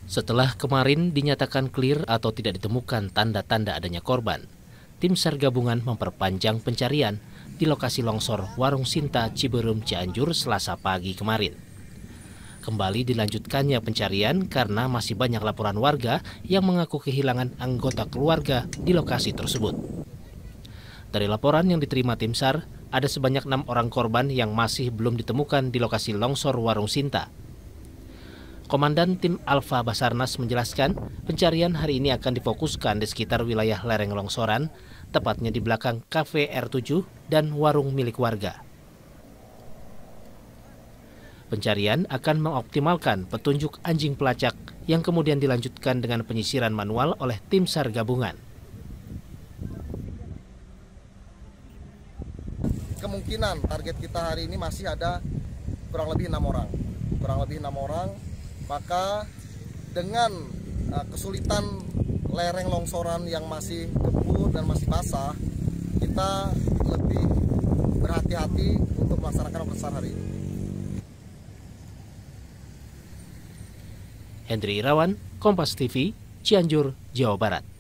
Setelah kemarin dinyatakan clear atau tidak ditemukan tanda-tanda adanya korban, tim SAR gabungan memperpanjang pencarian di lokasi longsor Warung Sinta, Ciberem, Cianjur Selasa pagi kemarin. Kembali dilanjutkannya pencarian karena masih banyak laporan warga yang mengaku kehilangan anggota keluarga di lokasi tersebut. Dari laporan yang diterima tim SAR, ada sebanyak 6 orang korban yang masih belum ditemukan di lokasi longsor Warung Sinta. Komandan Tim Alfa Basarnas menjelaskan, pencarian hari ini akan difokuskan di sekitar wilayah lereng longsoran, tepatnya di belakang Cafe R7 dan warung milik warga. Pencarian akan mengoptimalkan petunjuk anjing pelacak yang kemudian dilanjutkan dengan penyisiran manual oleh tim SAR gabungan. Kemungkinan target kita hari ini masih ada kurang lebih 6 orang. Maka dengan kesulitan lereng longsoran yang masih gembur dan masih basah, kita lebih berhati-hati untuk melaksanakan operasi hari ini. Hendri Irawan, Kompas TV, Cianjur, Jawa Barat.